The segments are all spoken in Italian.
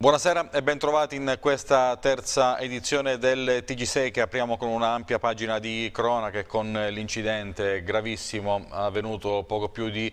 Buonasera e bentrovati in questa terza edizione del TG6 che apriamo con una ampia pagina di cronache con l'incidente gravissimo avvenuto poco più di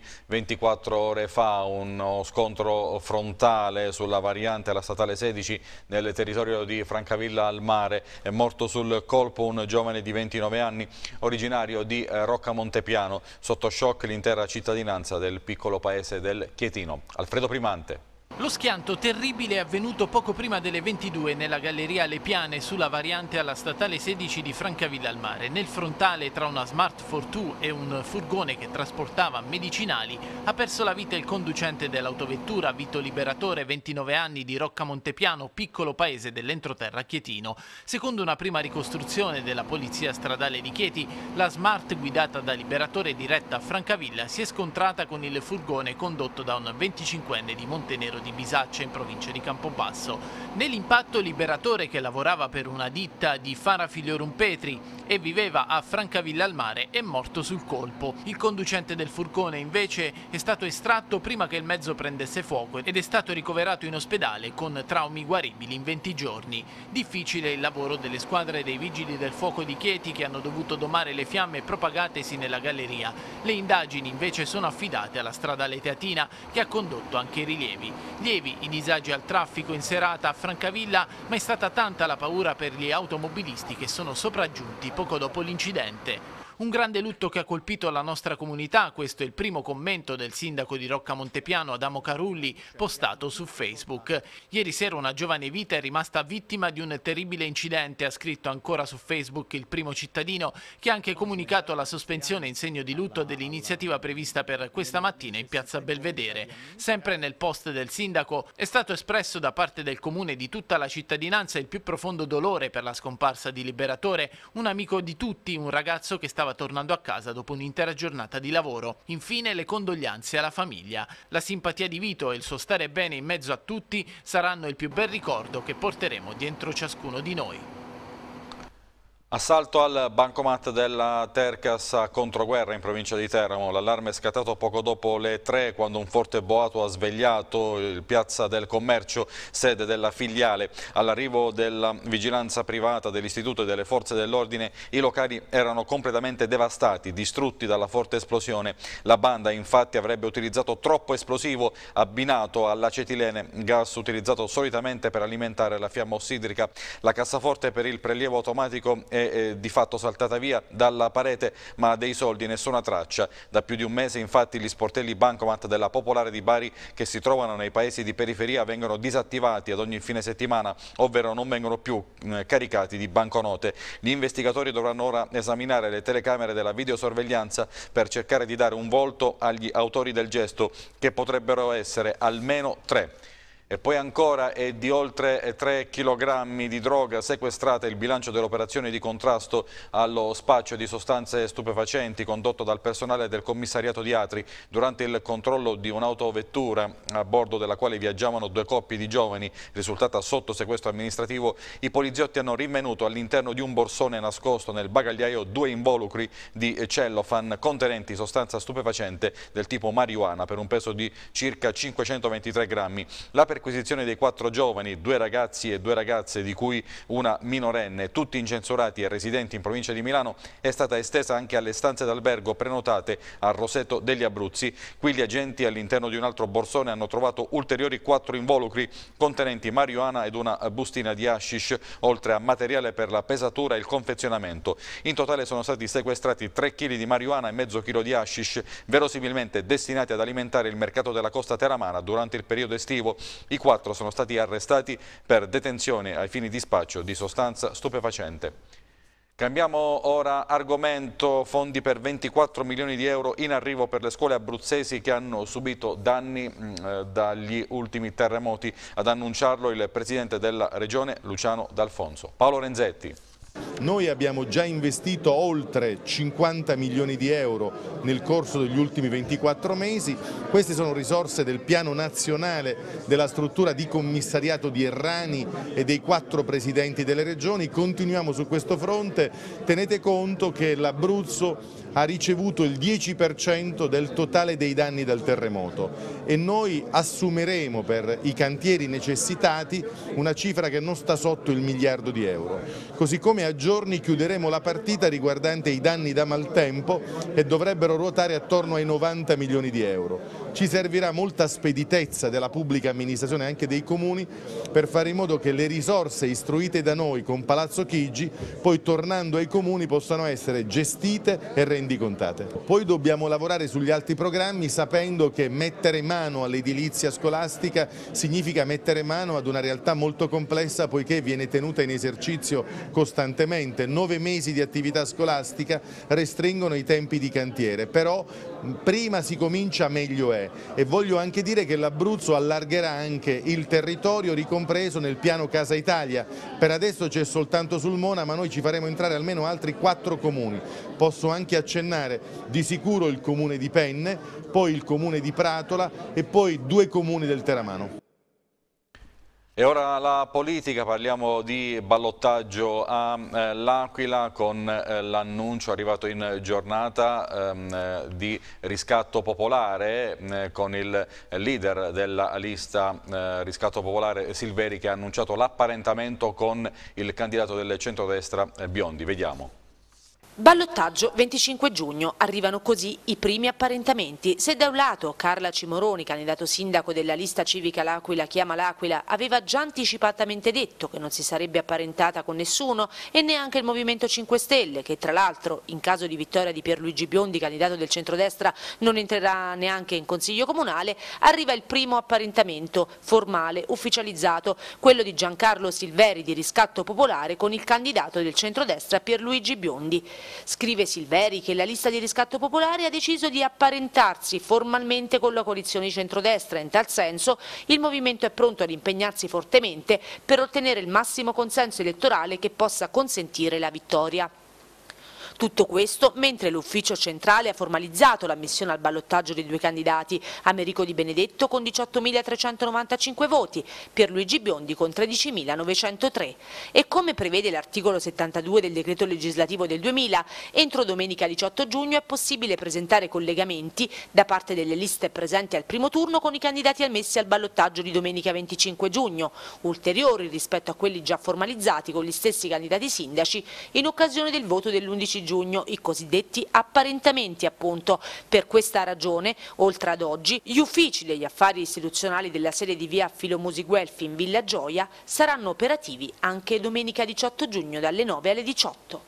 24 ore fa, uno scontro frontale sulla variante alla statale 16 nel territorio di Francavilla al Mare. È morto sul colpo un giovane di 29 anni originario di Rocca Montepiano, sotto shock l'intera cittadinanza del piccolo paese del Chietino. Alfredo Primante. Lo schianto terribile è avvenuto poco prima delle 22 nella galleria Le Piane sulla variante alla statale 16 di Francavilla al Mare. Nel frontale tra una Smart Fortwo e un furgone che trasportava medicinali ha perso la vita il conducente dell'autovettura Vito Liberatore, 29 anni, di Rocca Montepiano, piccolo paese dell'entroterra chietino. Secondo una prima ricostruzione della polizia stradale di Chieti, la Smart guidata da Liberatore diretta a Francavilla si è scontrata con il furgone condotto da un 25enne di Montenero di Bisaccia in provincia di Campobasso. Nell'impatto Liberatore, che lavorava per una ditta di Fara Figliorum Petri e viveva a Francavilla al Mare, è morto sul colpo. Il conducente del furgone invece è stato estratto prima che il mezzo prendesse fuoco ed è stato ricoverato in ospedale con traumi guaribili in 20 giorni. Difficile il lavoro delle squadre dei vigili del fuoco di Chieti che hanno dovuto domare le fiamme propagatesi nella galleria. Le indagini invece sono affidate alla stradale teatina che ha condotto anche i rilievi. Lievi i disagi al traffico in serata a Francavilla, ma è stata tanta la paura per gli automobilisti che sono sopraggiunti poco dopo l'incidente. Un grande lutto che ha colpito la nostra comunità, questo è il primo commento del sindaco di Rocca Montepiano, Adamo Carulli, postato su Facebook. Ieri sera una giovane vita è rimasta vittima di un terribile incidente, ha scritto ancora su Facebook il primo cittadino, che ha anche comunicato la sospensione in segno di lutto dell'iniziativa prevista per questa mattina in piazza Belvedere. Sempre nel post del sindaco è stato espresso da parte del comune e di tutta la cittadinanza il più profondo dolore per la scomparsa di Liberatore, un amico di tutti, un ragazzo che stava tornando a casa dopo un'intera giornata di lavoro. Infine le condoglianze alla famiglia. La simpatia di Vito e il suo stare bene in mezzo a tutti saranno il più bel ricordo che porteremo dentro ciascuno di noi. Assalto al bancomat della Tercas a Controguerra in provincia di Teramo. L'allarme è scattato poco dopo le 3 quando un forte boato ha svegliato il Piazza del Commercio, sede della filiale. All'arrivo della vigilanza privata dell'istituto e delle forze dell'ordine i locali erano completamente devastati, distrutti dalla forte esplosione. La banda infatti avrebbe utilizzato troppo esplosivo abbinato all'acetilene, gas utilizzato solitamente per alimentare la fiamma ossidrica. La cassaforte per il prelievo automatico è di fatto saltata via dalla parete, ma dei soldi nessuna traccia. Da più di un mese infatti gli sportelli bancomat della Popolare di Bari, che si trovano nei paesi di periferia, vengono disattivati ad ogni fine settimana, ovvero non vengono più caricati di banconote. Gli investigatori dovranno ora esaminare le telecamere della videosorveglianza per cercare di dare un volto agli autori del gesto, che potrebbero essere almeno 3. E poi ancora è di oltre 3 kg di droga sequestrata il bilancio dell'operazione di contrasto allo spaccio di sostanze stupefacenti condotto dal personale del commissariato di Atri durante il controllo di un'autovettura a bordo della quale viaggiavano 2 coppie di giovani risultata sotto sequestro amministrativo. I poliziotti hanno rinvenuto all'interno di un borsone nascosto nel bagagliaio 2 involucri di cellophane contenenti sostanza stupefacente del tipo marijuana per un peso di circa 523 grammi. La perquisizione dei 4 giovani, 2 ragazzi e 2 ragazze, di cui una minorenne, tutti incensurati e residenti in provincia di Milano, è stata estesa anche alle stanze d'albergo prenotate a Roseto degli Abruzzi. Qui gli agenti all'interno di un altro borsone hanno trovato ulteriori 4 involucri contenenti marijuana ed una bustina di hashish, oltre a materiale per la pesatura e il confezionamento. In totale sono stati sequestrati 3 kg di marijuana e mezzo chilo di hashish, verosimilmente destinati ad alimentare il mercato della costa teramana durante il periodo estivo. I 4 sono stati arrestati per detenzione ai fini di spaccio di sostanza stupefacente. Cambiamo ora argomento. Fondi per 24 milioni di euro in arrivo per le scuole abruzzesi che hanno subito danni dagli ultimi terremoti. Ad annunciarlo il presidente della regione Luciano D'Alfonso. Paolo Renzetti. Noi abbiamo già investito oltre 50 milioni di euro nel corso degli ultimi 24 mesi, queste sono risorse del piano nazionale della struttura di commissariato di Errani e dei 4 presidenti delle regioni. Continuiamo su questo fronte, tenete conto che l'Abruzzo ha ricevuto il 10% del totale dei danni dal terremoto e noi assumeremo per i cantieri necessitati una cifra che non sta sotto il miliardo di euro. Così come a giorni chiuderemo la partita riguardante i danni da maltempo che dovrebbero ruotare attorno ai 90 milioni di euro. Ci servirà molta speditezza della pubblica amministrazione e anche dei comuni per fare in modo che le risorse istruite da noi con Palazzo Chigi poi tornando ai comuni possano essere gestite e rendicontate. Poi dobbiamo lavorare sugli altri programmi sapendo che mettere mano all'edilizia scolastica significa mettere mano ad una realtà molto complessa poiché viene tenuta in esercizio costantemente. 9 mesi di attività scolastica restringono i tempi di cantiere, però prima si comincia meglio è. E voglio anche dire che l'Abruzzo allargherà anche il territorio ricompreso nel piano Casa Italia. Per adesso c'è soltanto Sulmona, ma noi ci faremo entrare almeno altri 4 comuni. Posso anche accennare di sicuro il comune di Penne, poi il comune di Pratola e poi 2 comuni del Teramano. E ora la politica, parliamo di ballottaggio a L'Aquila con l'annuncio arrivato in giornata di riscatto popolare con il leader della lista riscatto popolare Silveri che ha annunciato l'apparentamento con il candidato del centrodestra Biondi. Vediamo. Ballottaggio 25 giugno, arrivano così i primi apparentamenti. Se da un lato Carla Cimoroni, candidato sindaco della lista civica L'Aquila chiama L'Aquila, aveva già anticipatamente detto che non si sarebbe apparentata con nessuno e neanche il Movimento 5 Stelle, che tra l'altro in caso di vittoria di Pierluigi Biondi, candidato del centrodestra, non entrerà neanche in consiglio comunale, arriva il primo apparentamento formale, ufficializzato, quello di Giancarlo Silveri di Riscatto Popolare con il candidato del centrodestra Pierluigi Biondi. Scrive Silveri che la lista di Riscatto Popolare ha deciso di apparentarsi formalmente con la coalizione di centrodestra. In tal senso il movimento è pronto ad impegnarsi fortemente per ottenere il massimo consenso elettorale che possa consentire la vittoria. Tutto questo mentre l'ufficio centrale ha formalizzato l'ammissione al ballottaggio dei 2 candidati, Americo Di Benedetto con 18.395 voti, Pierluigi Biondi con 13.903. E come prevede l'articolo 72 del decreto legislativo del 2000, entro domenica 18 giugno è possibile presentare collegamenti da parte delle liste presenti al primo turno con i candidati ammessi al ballottaggio di domenica 25 giugno, ulteriori rispetto a quelli già formalizzati con gli stessi candidati sindaci in occasione del voto dell'11 giugno, i cosiddetti apparentamenti appunto. Per questa ragione, oltre ad oggi, gli uffici degli affari istituzionali della sede di via Filomusi Guelfi in Villa Gioia saranno operativi anche domenica 18 giugno dalle 9 alle 18.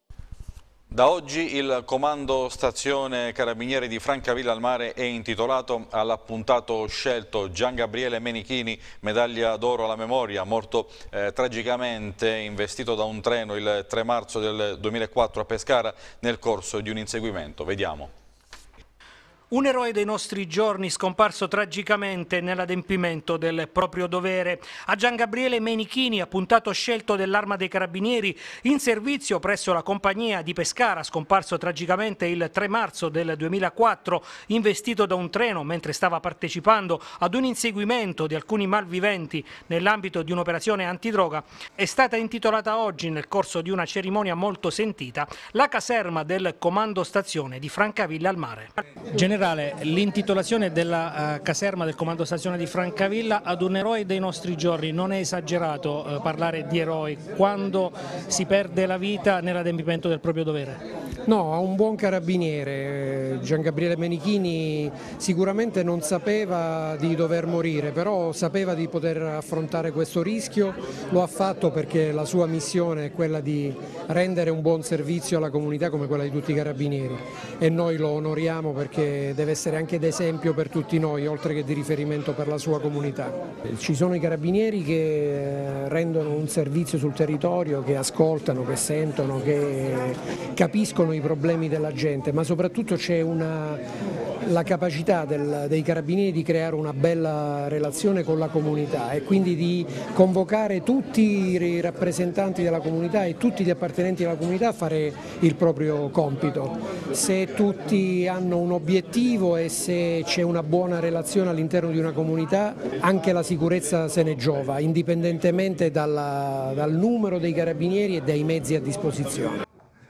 Da oggi il comando stazione Carabinieri di Francavilla al Mare è intitolato all'appuntato scelto Gian Gabriele Menichini, medaglia d'oro alla memoria, morto tragicamente investito da un treno il 3 marzo del 2004 a Pescara nel corso di un inseguimento. Vediamo. Un eroe dei nostri giorni scomparso tragicamente nell'adempimento del proprio dovere. A Gian Gabriele Menichini, appuntato scelto dell'Arma dei Carabinieri in servizio presso la compagnia di Pescara, scomparso tragicamente il 3 marzo del 2004, investito da un treno mentre stava partecipando ad un inseguimento di alcuni malviventi nell'ambito di un'operazione antidroga, è stata intitolata oggi, nel corso di una cerimonia molto sentita, la caserma del comando stazione di Francavilla al Mare. L'intitolazione della caserma del comando stazione di Francavilla ad un eroe dei nostri giorni, non è esagerato parlare di eroi quando si perde la vita nell'adempimento del proprio dovere? No, a un buon carabiniere. Gian Gabriele Menichini sicuramente non sapeva di dover morire, però sapeva di poter affrontare questo rischio, lo ha fatto perché la sua missione è quella di rendere un buon servizio alla comunità come quella di tutti i carabinieri e noi lo onoriamo perché deve essere anche d'esempio per tutti noi, oltre che di riferimento per la sua comunità. Ci sono i carabinieri che rendono un servizio sul territorio, che ascoltano, che sentono, che capiscono i problemi della gente, ma soprattutto c'è una la capacità dei carabinieri di creare una bella relazione con la comunità e quindi di convocare tutti i rappresentanti della comunità e tutti gli appartenenti alla comunità a fare il proprio compito. Se tutti hanno un obiettivo e se c'è una buona relazione all'interno di una comunità, anche la sicurezza se ne giova, indipendentemente dal numero dei carabinieri e dai mezzi a disposizione.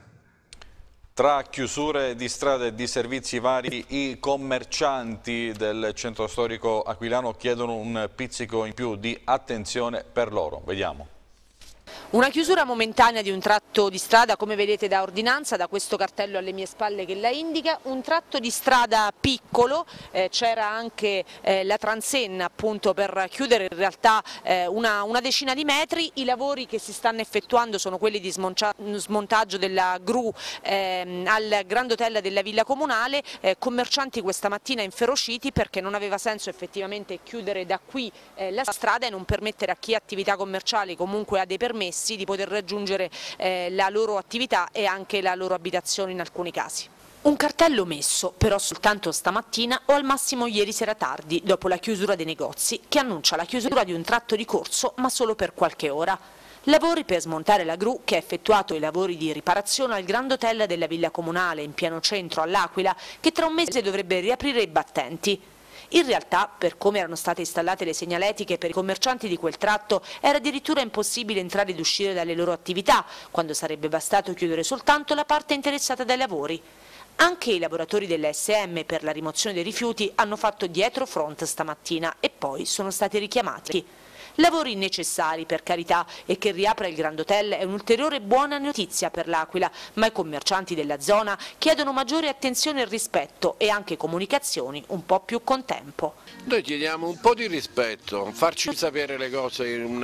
Tra chiusure di strade e di servizi vari, i commercianti del centro storico aquilano chiedono un pizzico in più di attenzione per loro. Vediamo. Una chiusura momentanea di un tratto di strada, come vedete da ordinanza, da questo cartello alle mie spalle che la indica, un tratto di strada piccolo, c'era anche la transenna appunto per chiudere in realtà una decina di metri. I lavori che si stanno effettuando sono quelli di smontaggio della gru al Grand Hotel della Villa Comunale, commercianti questa mattina inferociti perché non aveva senso effettivamente chiudere da qui la strada e non permettere a chi ha attività commerciali, comunque ha dei permessi, di poter raggiungere la loro attività e anche la loro abitazione in alcuni casi. Un cartello messo però soltanto stamattina o al massimo ieri sera tardi, dopo la chiusura dei negozi, che annuncia la chiusura di un tratto di corso ma solo per qualche ora. Lavori per smontare la gru che ha effettuato i lavori di riparazione al Grand Hotel della Villa Comunale in pieno centro all'Aquila, che tra un mese dovrebbe riaprire i battenti. In realtà, per come erano state installate le segnaletiche per i commercianti di quel tratto, era addirittura impossibile entrare ed uscire dalle loro attività, quando sarebbe bastato chiudere soltanto la parte interessata dai lavori. Anche i lavoratori dell'ASM per la rimozione dei rifiuti hanno fatto dietro front stamattina e poi sono stati richiamati. Lavori necessari, per carità, e che riapra il Grand Hotel è un'ulteriore buona notizia per l'Aquila, ma i commercianti della zona chiedono maggiore attenzione e rispetto e anche comunicazioni un po' più con tempo. Noi chiediamo un po' di rispetto, farci sapere le cose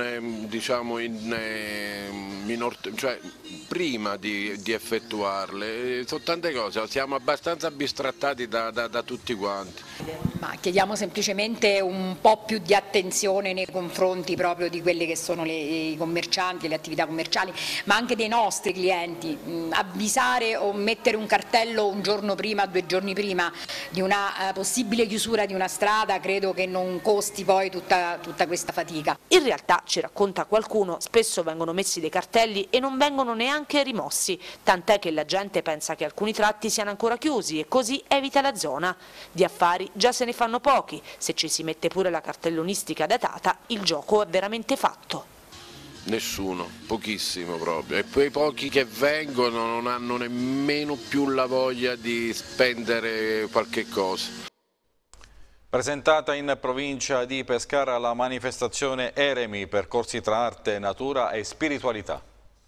cioè prima di effettuarle, sono tante cose, siamo abbastanza bistrattati da tutti quanti. Ma chiediamo semplicemente un po' più di attenzione nei confronti proprio di quelle che sono i commercianti, le attività commerciali, ma anche dei nostri clienti. Avvisare o mettere un cartello un giorno prima, 2 giorni prima di una possibile chiusura di una strada credo che non costi poi tutta questa fatica. In realtà, ci racconta qualcuno, spesso vengono messi dei cartelli e non vengono neanche rimossi, tant'è che la gente pensa che alcuni tratti siano ancora chiusi e così evita la zona. Di affari già se ne fanno pochi, se ci si mette pure la cartellonistica datata il gioco è veramente fatto. Nessuno, pochissimo proprio, e quei pochi che vengono non hanno nemmeno più la voglia di spendere qualche cosa. Presentata in provincia di Pescara la manifestazione Eremi, percorsi tra arte, natura e spiritualità.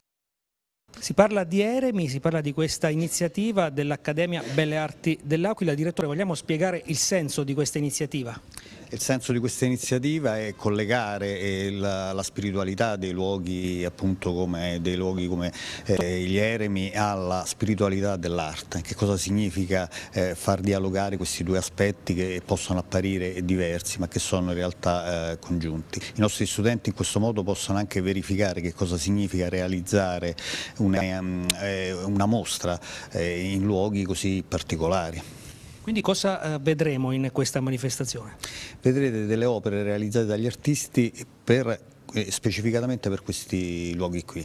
Si parla di Eremi, si parla di questa iniziativa dell'Accademia Belle Arti dell'Aquila. Direttore, vogliamo spiegare il senso di questa iniziativa? Il senso di questa iniziativa è collegare la spiritualità dei luoghi, appunto come gli eremi, alla spiritualità dell'arte. Che cosa significa far dialogare questi due aspetti che possono apparire diversi ma che sono in realtà congiunti. I nostri studenti in questo modo possono anche verificare che cosa significa realizzare una mostra in luoghi così particolari. Quindi cosa vedremo in questa manifestazione? Vedrete delle opere realizzate dagli artisti specificatamente per questi luoghi qui.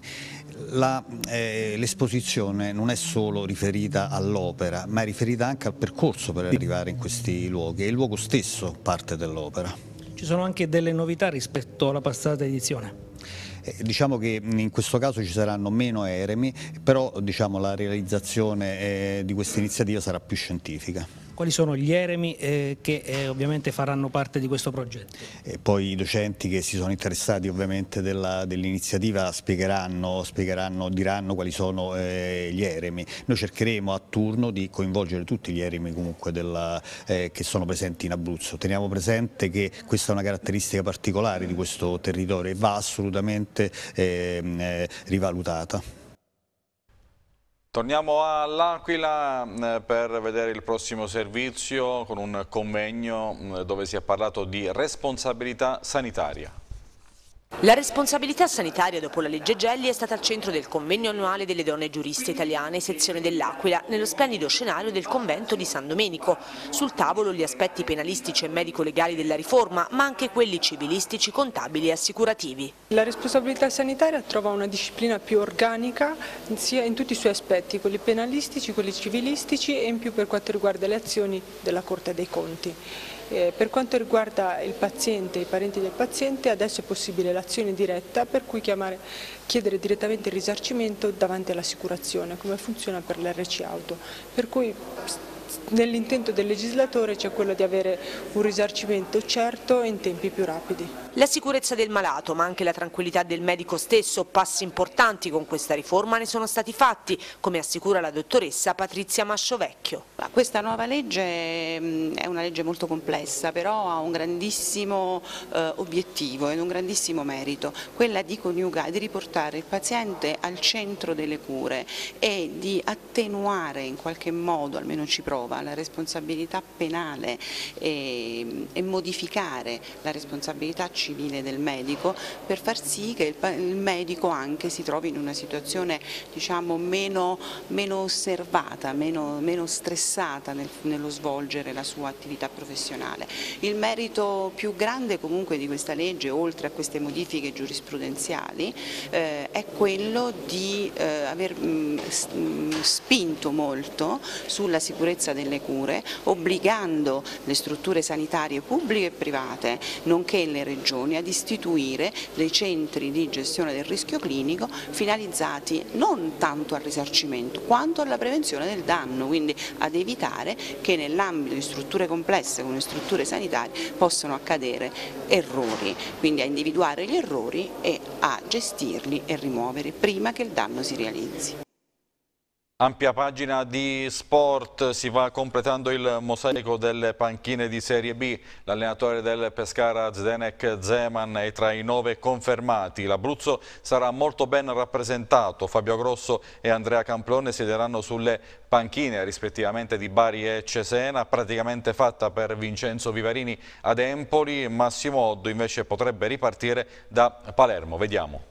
L'esposizione non è solo riferita all'opera, ma è riferita anche al percorso per arrivare in questi luoghi. È il luogo stesso parte dell'opera. Ci sono anche delle novità rispetto alla passata edizione? Diciamo che in questo caso ci saranno meno eremi, però la realizzazione di questa iniziativa sarà più scientifica. Quali sono gli eremi che ovviamente faranno parte di questo progetto? Poi i docenti che si sono interessati ovviamente dell'iniziativa diranno quali sono gli eremi. Noi cercheremo a turno di coinvolgere tutti gli eremi comunque che sono presenti in Abruzzo. Teniamo presente che questa è una caratteristica particolare di questo territorio e va assolutamente rivalutata. Torniamo all'Aquila per vedere il prossimo servizio con un convegno dove si è parlato di responsabilità sanitaria. La responsabilità sanitaria dopo la legge Gelli è stata al centro del convegno annuale delle donne giuriste italiane, sezione dell'Aquila, nello splendido scenario del convento di San Domenico. Sul tavolo gli aspetti penalistici e medico-legali della riforma, ma anche quelli civilistici, contabili e assicurativi. La responsabilità sanitaria trova una disciplina più organica sia in tutti i suoi aspetti, quelli penalistici, quelli civilistici e in più per quanto riguarda le azioni della Corte dei Conti. Per quanto riguarda il paziente e i parenti del paziente, adesso è possibile l'azione diretta, per cui chiedere direttamente il risarcimento davanti all'assicurazione, come funziona per l'RC Auto. Per cui nell'intento del legislatore c'è quello di avere un risarcimento certo e in tempi più rapidi. La sicurezza del malato, ma anche la tranquillità del medico stesso, passi importanti con questa riforma ne sono stati fatti, come assicura la dottoressa Patrizia Masciovecchio. Questa nuova legge è una legge molto complessa, però ha un grandissimo obiettivo ed un grandissimo merito, quella di coniugare, di riportare il paziente al centro delle cure e di attenuare in qualche modo, almeno ci prova, la responsabilità penale e modificare la responsabilità civile del medico per far sì che il medico anche si trovi in una situazione, diciamo, meno osservata, meno stressata nello svolgere la sua attività professionale. Il merito più grande comunque di questa legge, oltre a queste modifiche giurisprudenziali, è quello di aver spinto molto sulla sicurezza delle cure, obbligando le strutture sanitarie pubbliche e private, nonché le regioni, ad istituire dei centri di gestione del rischio clinico finalizzati non tanto al risarcimento quanto alla prevenzione del danno, quindi ad evitare che nell'ambito di strutture complesse come le strutture sanitarie possano accadere errori, quindi a individuare gli errori e a gestirli e rimuovere prima che il danno si realizzi. Ampia pagina di sport, si va completando il mosaico delle panchine di Serie B. L'allenatore del Pescara Zdenek Zeman è tra i 9 confermati. L'Abruzzo sarà molto ben rappresentato. Fabio Grosso e Andrea Camplone siederanno sulle panchine rispettivamente di Bari e Cesena, praticamente fatta per Vincenzo Vivarini ad Empoli. Massimo Oddo invece potrebbe ripartire da Palermo. Vediamo.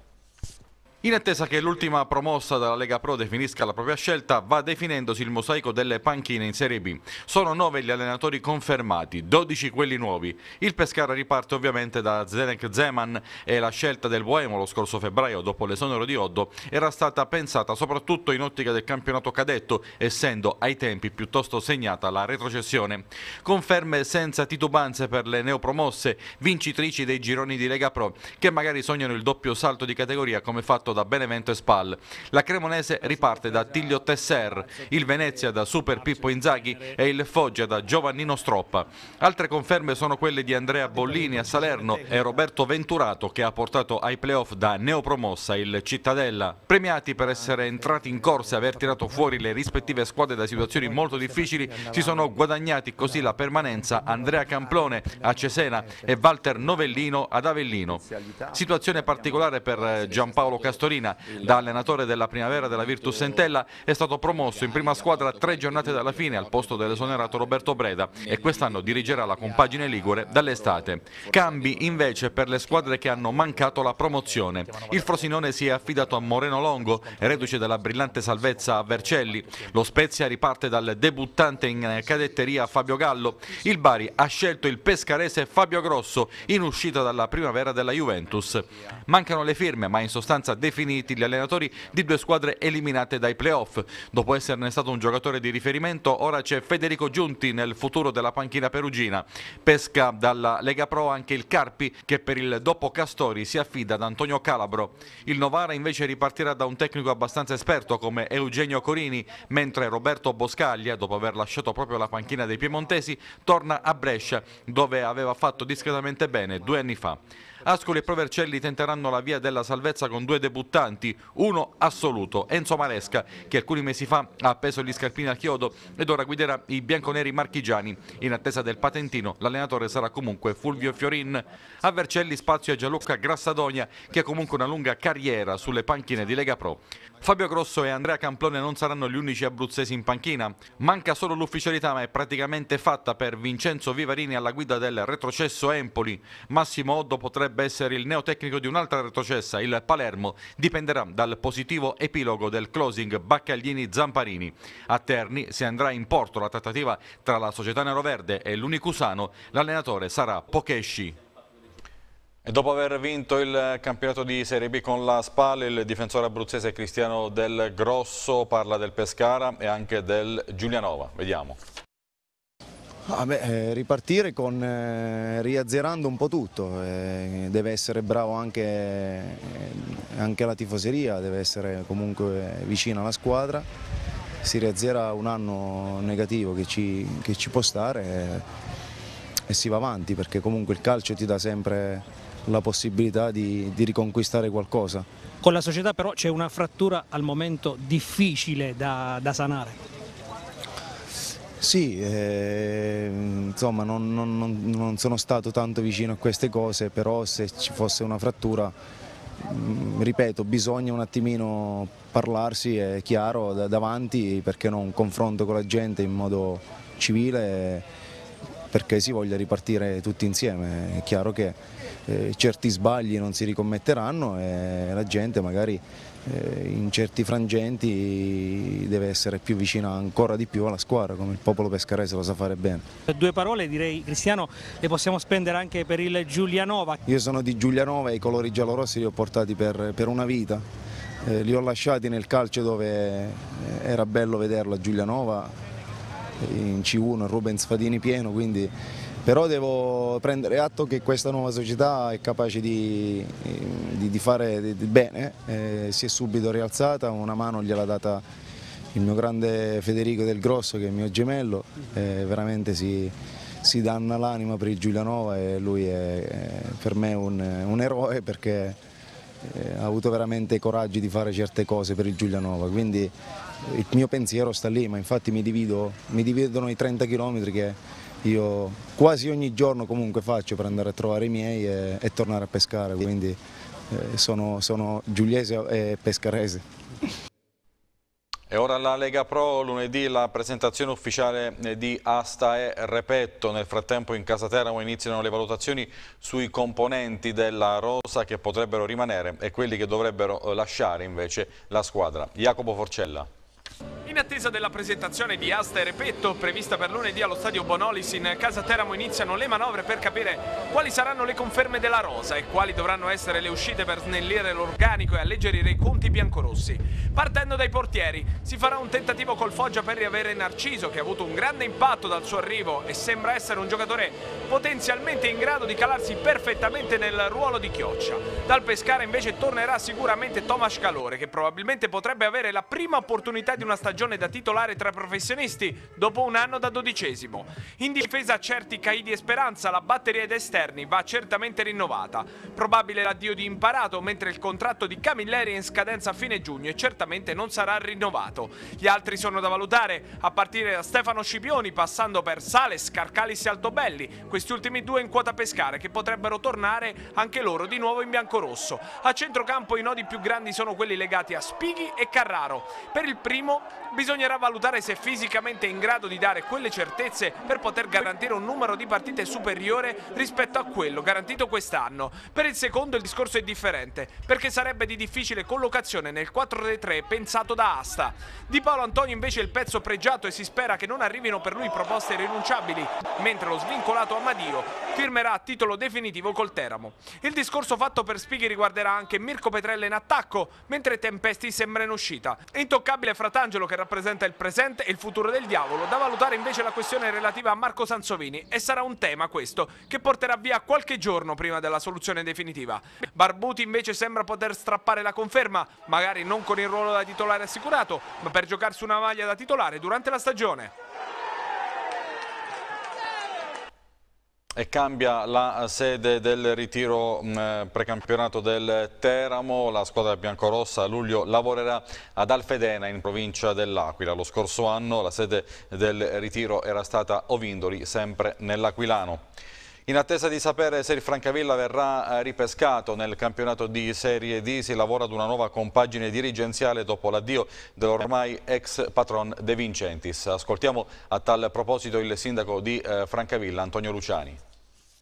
In attesa che l'ultima promossa dalla Lega Pro definisca la propria scelta, va definendosi il mosaico delle panchine in Serie B. Sono 9 gli allenatori confermati, 12 quelli nuovi. Il Pescara riparte ovviamente da Zdenek Zeman e la scelta del Boemo lo scorso febbraio, dopo l'esonero di Oddo, era stata pensata soprattutto in ottica del campionato cadetto, essendo ai tempi piuttosto segnata la retrocessione. Conferme senza titubanze per le neopromosse, vincitrici dei gironi di Lega Pro, che magari sognano il doppio salto di categoria come fatto da Benevento e Spal. La cremonese riparte da Tiglio Tesser, il Venezia da Super Pippo Inzaghi e il Foggia da Giovannino Stroppa. Altre conferme sono quelle di Andrea Bollini a Salerno e Roberto Venturato, che ha portato ai playoff da neopromossa il Cittadella. Premiati per essere entrati in corsa e aver tirato fuori le rispettive squadre da situazioni molto difficili, si sono guadagnati così la permanenza Andrea Camplone a Cesena e Walter Novellino ad Avellino. Situazione particolare per Giampaolo Castorina. Da allenatore della primavera della Virtus Entella è stato promosso in prima squadra 3 giornate dalla fine al posto dell'esonerato Roberto Breda e quest'anno dirigerà la compagine ligure dall'estate. Cambi invece per le squadre che hanno mancato la promozione. Il Frosinone si è affidato a Moreno Longo, reduce dalla brillante salvezza a Vercelli. Lo Spezia riparte dal debuttante in cadetteria Fabio Gallo. Il Bari ha scelto il pescarese Fabio Grosso, in uscita dalla primavera della Juventus. Mancano le firme, ma in sostanza definiti gli allenatori di 2 squadre eliminate dai playoff. Dopo esserne stato un giocatore di riferimento, ora c'è Federico Giunti nel futuro della panchina perugina. Pesca dalla Lega Pro anche il Carpi, che per il dopo Castori si affida ad Antonio Calabro. Il Novara invece ripartirà da un tecnico abbastanza esperto come Eugenio Corini, mentre Roberto Boscaglia, dopo aver lasciato proprio la panchina dei piemontesi, torna a Brescia, dove aveva fatto discretamente bene 2 anni fa. Ascoli e Provercelli tenteranno la via della salvezza con 2 debuttanti, uno assoluto, Enzo Maresca, che alcuni mesi fa ha appeso gli scarpini al chiodo ed ora guiderà i bianconeri marchigiani. In attesa del patentino, l'allenatore sarà comunque Fulvio Fiorin. A Vercelli spazio a Gianluca Grassadonia, che ha comunque una lunga carriera sulle panchine di Lega Pro. Fabio Grosso e Andrea Camplone non saranno gli unici abruzzesi in panchina. Manca solo l'ufficialità, ma è praticamente fatta per Vincenzo Vivarini alla guida del retrocesso Empoli. Massimo Oddo potrebbe potrebbe essere il neotecnico di un'altra retrocessa, il Palermo, dipenderà dal positivo epilogo del closing Baccaglini-Zamparini. A Terni, se andrà in porto la trattativa tra la società neroverde e l'Unicusano, l'allenatore sarà Pokesci. E dopo aver vinto il campionato di Serie B con la SPAL, il difensore abruzzese Cristiano Del Grosso parla del Pescara e anche del Giulianova. Vediamo. Ripartire riazzerando un po' tutto, deve essere bravo anche la tifoseria, deve essere comunque vicina alla squadra. Si riazzera un anno negativo che ci può stare e si va avanti, perché comunque il calcio ti dà sempre la possibilità di riconquistare qualcosa. Con la società però c'è una frattura al momento difficile da sanare. Sì, insomma non sono stato tanto vicino a queste cose, però se ci fosse una frattura, ripeto, bisogna un attimino parlarsi, è chiaro, davanti, perché no, un confronto con la gente in modo civile, perché si voglia ripartire tutti insieme. È chiaro che certi sbagli non si ricommetteranno e la gente magari in certi frangenti deve essere più vicina ancora di più alla squadra, come il popolo pescarese lo sa fare bene. Due parole, direi, Cristiano, le possiamo spendere anche per il Giulianova. Io sono di Giulianova e i colori giallorossi li ho portati per una vita, li ho lasciati nel calcio dove era bello vederlo, a Giulianova, in C1, Rubens Fadini pieno, quindi però devo prendere atto che questa nuova società è capace di fare bene, si è subito rialzata, una mano gliel'ha data il mio grande Federico Del Grosso, che è il mio gemello, veramente si danna l'anima per il Giulianova e lui è per me un eroe, perché ha avuto veramente coraggio di fare certe cose per il Giulianova, quindi il mio pensiero sta lì, ma infatti mi dividono i 30 km che io quasi ogni giorno comunque faccio per andare a trovare i miei e tornare a pescare, quindi sono giuliese e pescarese. E ora la Lega Pro, lunedì la presentazione ufficiale di Asta e Repetto. Nel frattempo in Casa Teramo iniziano le valutazioni sui componenti della rosa che potrebbero rimanere e quelli che dovrebbero lasciare invece la squadra. Jacopo Forcella. In attesa della presentazione di Asta e Repetto, prevista per lunedì allo stadio Bonolis in Casa Teramo, iniziano le manovre per capire quali saranno le conferme della rosa e quali dovranno essere le uscite per snellire l'organico e alleggerire i conti biancorossi. Partendo dai portieri, si farà un tentativo col Foggia per riavere Narciso, che ha avuto un grande impatto dal suo arrivo e sembra essere un giocatore potenzialmente in grado di calarsi perfettamente nel ruolo di Chioccia. Dal Pescara invece tornerà sicuramente Tomas Calore, che probabilmente potrebbe avere la prima opportunità di una stagione da titolare tra professionisti dopo un anno da 12°. In difesa certi Caidi e Speranza, la batteria ed esterni va certamente rinnovata. Probabile l'addio di Imparato, mentre il contratto di Camilleri è in scadenza a fine giugno e certamente non sarà rinnovato. Gli altri sono da valutare, a partire da Stefano Scipioni, passando per Sales, Carcalis e Altobelli, questi ultimi due in quota Pescara, che potrebbero tornare anche loro di nuovo in biancorosso. A centrocampo i nodi più grandi sono quelli legati a Spighi e Carraro. Per il primo bisognerà valutare se fisicamente è in grado di dare quelle certezze per poter garantire un numero di partite superiore rispetto a quello garantito quest'anno. Per il secondo il discorso è differente, perché sarebbe di difficile collocazione nel 4-3 pensato da Asta. Di Paolo Antonio invece è il pezzo pregiato e si spera che non arrivino per lui proposte irrinunciabili, mentre lo svincolato Amadio firmerà a titolo definitivo col Teramo. Il discorso fatto per Spighi riguarderà anche Mirko Petrella in attacco, mentre Tempesti sembra in uscita. È intoccabile Fratangelo, che rappresenta il presente e il futuro del Diavolo. Da valutare invece la questione relativa a Marco Sansovini, e sarà un tema questo che porterà via qualche giorno prima della soluzione definitiva. Barbuti invece sembra poter strappare la conferma, magari non con il ruolo da titolare assicurato, ma per giocarsi una maglia da titolare durante la stagione. E cambia la sede del ritiro precampionato del Teramo. La squadra biancorossa a luglio lavorerà ad Alfedena in provincia dell'Aquila. Lo scorso anno la sede del ritiro era stata Ovindoli, sempre nell'Aquilano. In attesa di sapere se il Francavilla verrà ripescato nel campionato di Serie D, si lavora ad una nuova compagine dirigenziale dopo l'addio dell'ormai ex patron De Vincentis. Ascoltiamo a tal proposito il sindaco di Francavilla, Antonio Luciani.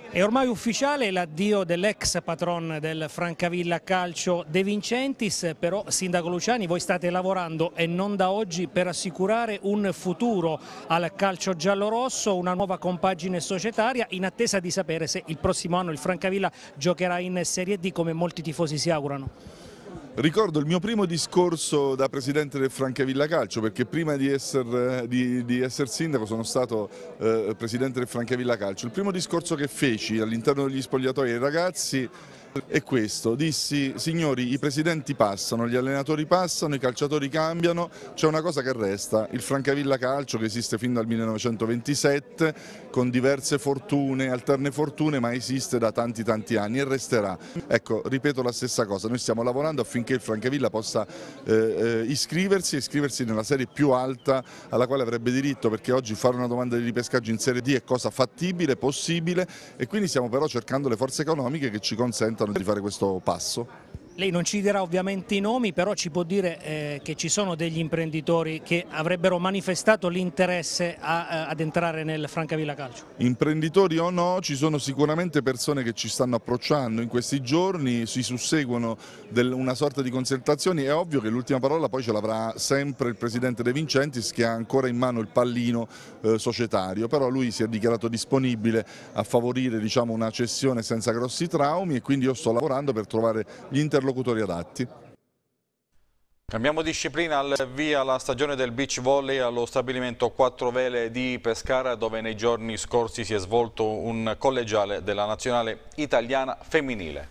È ormai ufficiale l'addio dell'ex patron del Francavilla Calcio De Vincentis, però Sindaco Luciani voi state lavorando e non da oggi per assicurare un futuro al calcio giallorosso, una nuova compagine societaria in attesa di sapere se il prossimo anno il Francavilla giocherà in Serie D come molti tifosi si augurano. Ricordo il mio primo discorso da presidente del Francavilla Calcio, perché prima di essere sindaco sono stato presidente del Francavilla Calcio. Il primo discorso che feci all'interno degli spogliatoi ai ragazzi è questo: dissi: signori, i presidenti passano, gli allenatori passano, i calciatori cambiano, c'è una cosa che resta, il Francavilla Calcio, che esiste fin dal 1927 con diverse fortune, alterne fortune, ma esiste da tanti anni e resterà. Ecco, ripeto la stessa cosa, noi stiamo lavorando affinché il Francavilla possa iscriversi nella serie più alta alla quale avrebbe diritto, perché oggi fare una domanda di ripescaggio in Serie D è cosa fattibile, possibile, e quindi stiamo però cercando le forze economiche che ci consentano di fare questo passo. Lei non ci dirà ovviamente i nomi, però ci può dire che ci sono degli imprenditori che avrebbero manifestato l'interesse ad entrare nel Francavilla Calcio? Imprenditori o no, ci sono sicuramente persone che ci stanno approcciando in questi giorni, si susseguono una sorta di consultazioni. È ovvio che l'ultima parola poi ce l'avrà sempre il presidente De Vincentis, che ha ancora in mano il pallino societario, però lui si è dichiarato disponibile a favorire, diciamo, una cessione senza grossi traumi, e quindi io sto lavorando per trovare gli interlocutori adatti. Cambiamo disciplina, al via la stagione del beach volley allo stabilimento Quattro Vele di Pescara, dove nei giorni scorsi si è svolto un collegiale della nazionale italiana femminile.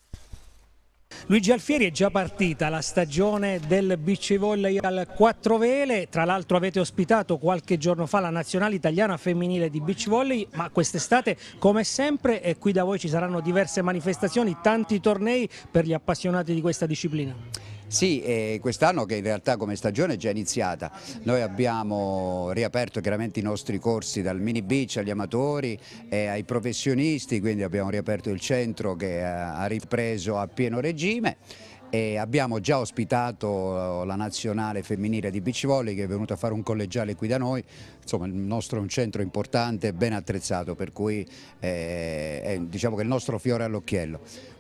Luigi Alfieri, è già partita la stagione del beach volley al Quattro Vele, tra l'altro avete ospitato qualche giorno fa la nazionale italiana femminile di beach volley, ma quest'estate come sempre qui da voi ci saranno diverse manifestazioni, tanti tornei per gli appassionati di questa disciplina. Sì, quest'anno, che in realtà come stagione è già iniziata, noi abbiamo riaperto chiaramente i nostri corsi dal mini beach agli amatori e ai professionisti, quindi abbiamo riaperto il centro che ha ripreso a pieno regime. E abbiamo già ospitato la nazionale femminile di beach volley, che è venuta a fare un collegiale qui da noi. Insomma, il nostro è un centro importante, ben attrezzato, per cui diciamo che il nostro fiore all'occhiello.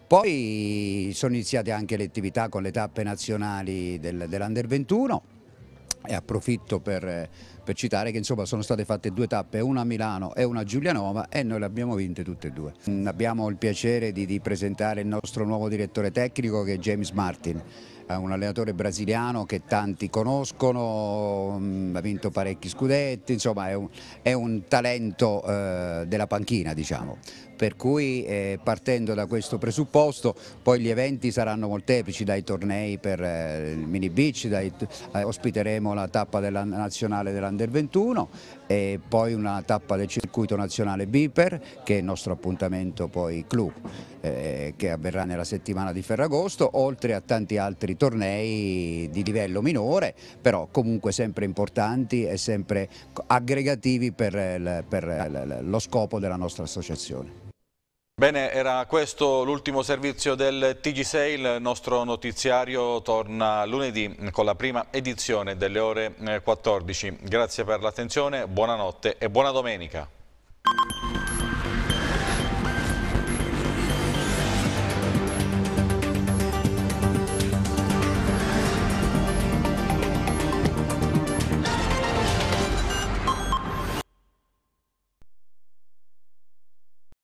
Poi sono iniziate anche le attività con le tappe nazionali dell'Under 21 e approfitto per citare che insomma sono state fatte 2 tappe, una a Milano e una a Giulianova, e noi le abbiamo vinte tutte e 2. Abbiamo il piacere di presentare il nostro nuovo direttore tecnico, che è James Martin, un allenatore brasiliano che tanti conoscono, ha vinto parecchi scudetti, insomma è un talento della panchina, diciamo. Per cui partendo da questo presupposto poi gli eventi saranno molteplici, dai tornei per il mini beach, ospiteremo la tappa della nazionale dell'Under 21 e poi una tappa del circuito nazionale Biper, che è il nostro appuntamento poi clou, che avverrà nella settimana di Ferragosto, oltre a tanti altri tornei di livello minore, però comunque sempre importanti e sempre aggregativi per lo scopo della nostra associazione. Bene, era questo l'ultimo servizio del TG6, il nostro notiziario torna lunedì con la prima edizione delle ore 14. Grazie per l'attenzione, buonanotte e buona domenica.